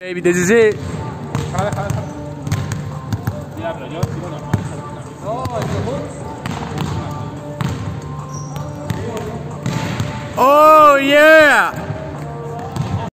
Baby, this is it. Deja. Diablo, yo tiro normal. Oh, yeah.